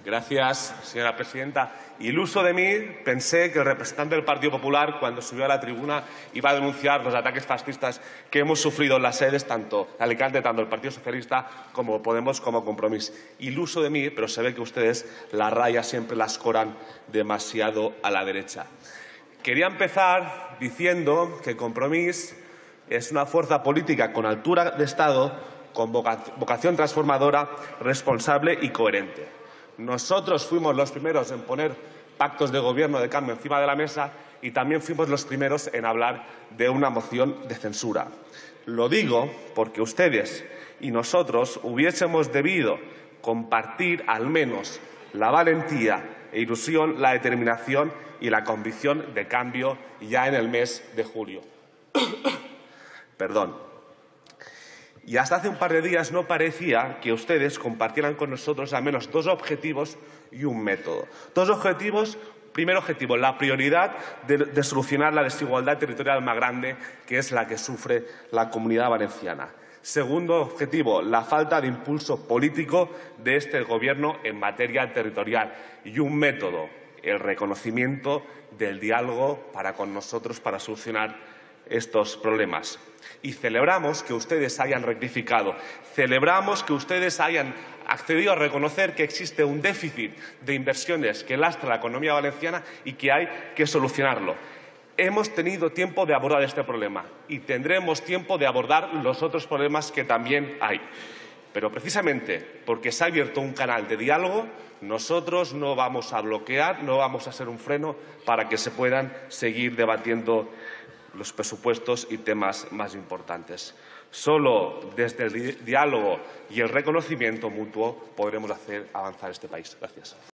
Gracias, señora presidenta. Iluso de mí, pensé que el representante del Partido Popular, cuando subió a la tribuna, iba a denunciar los ataques fascistas que hemos sufrido en las sedes, tanto de Alicante, tanto el Partido Socialista como Podemos, como Compromís. Iluso de mí, pero se ve que ustedes la raya siempre la escoran demasiado a la derecha. Quería empezar diciendo que Compromís es una fuerza política con altura de Estado, con vocación transformadora, responsable y coherente. Nosotros fuimos los primeros en poner pactos de gobierno de cambio encima de la mesa y también fuimos los primeros en hablar de una moción de censura. Lo digo porque ustedes y nosotros hubiésemos debido compartir al menos la valentía e ilusión, la determinación y la convicción de cambio ya en el mes de julio. Perdón. Y hasta hace un par de días no parecía que ustedes compartieran con nosotros al menos dos objetivos y un método. Dos objetivos. Primer objetivo, la prioridad de solucionar la desigualdad territorial más grande, que es la que sufre la Comunidad Valenciana. Segundo objetivo, la falta de impulso político de este Gobierno en materia territorial. Y un método, el reconocimiento del diálogo para con nosotros para solucionar estos problemas. Y celebramos que ustedes hayan rectificado, celebramos que ustedes hayan accedido a reconocer que existe un déficit de inversiones que lastra la economía valenciana y que hay que solucionarlo. Hemos tenido tiempo de abordar este problema y tendremos tiempo de abordar los otros problemas que también hay. Pero precisamente porque se ha abierto un canal de diálogo, nosotros no vamos a bloquear, no vamos a ser un freno para que se puedan seguir debatiendo los presupuestos y temas más importantes. Solo desde el diálogo y el reconocimiento mutuo podremos hacer avanzar este país. Gracias.